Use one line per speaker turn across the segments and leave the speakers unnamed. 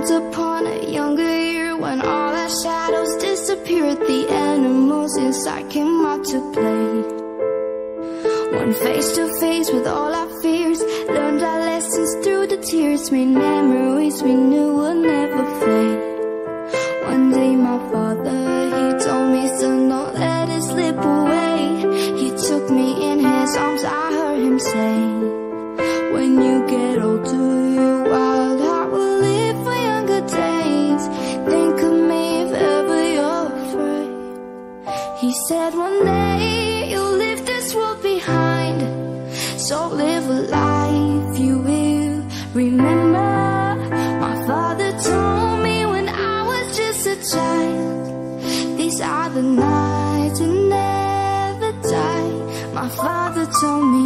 Once upon a younger year, when all our shadows disappeared, the animals inside came out to play. Went face to face with all our fears, learned our lessons through the tears, made memories we knew would never fade. One day my father, he told me, son, don't let it slip away. He took me in his arms, I heard him say, when you get older, your wild heart will live for younger days. Think of me if ever you're afraid. He said one day you'll leave this world behind, so live a life you will remember. My father told me when I was just a child, these are the nights that never die. My father told me.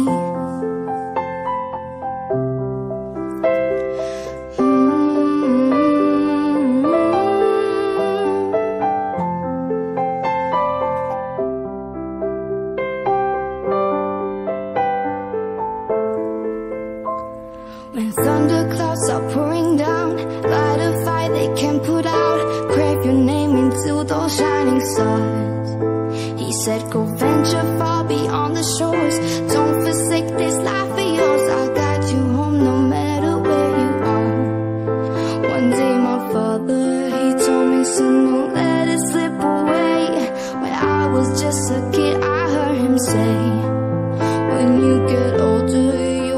When thunderclouds are pouring down, light a fire they can't put out, crave your name into those shining stars. He said go venture far beyond the shores, don't forsake this life of yours, I'll guide you home no matter where you are. One day my father, he told me, son, don't let it slip away. When I was just a kid, I heard him say, when you get older,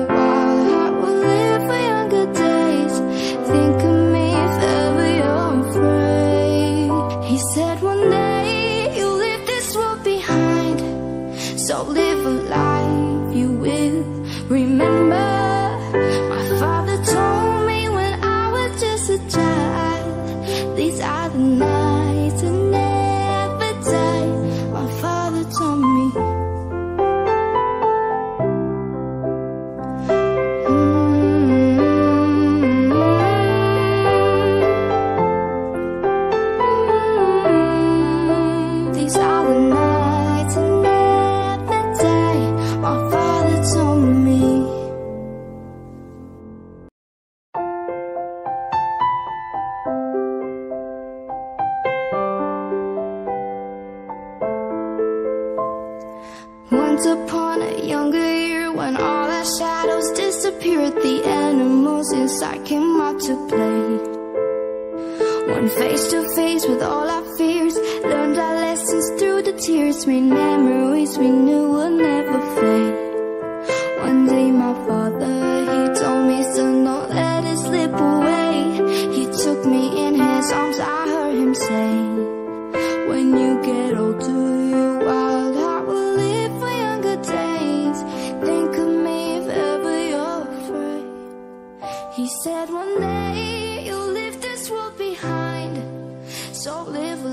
so live a life you will remember. My father told me when I was just a child, these are the nights that never die. My father told me. These are the nights that never die. My father told me. Once upon a younger year, when all our shadows disappeared, the animals inside came out to play. Went face to face with all our fears, learned our lessons through the tears, made memories we knew would never fade. One day my father, he told me, son, don't let it slip away. He took me in his arms, I heard him say, when you get older, your wild heart will live for younger days. Think of me if ever you're afraid. He said one day you'll leave this world behind, so live a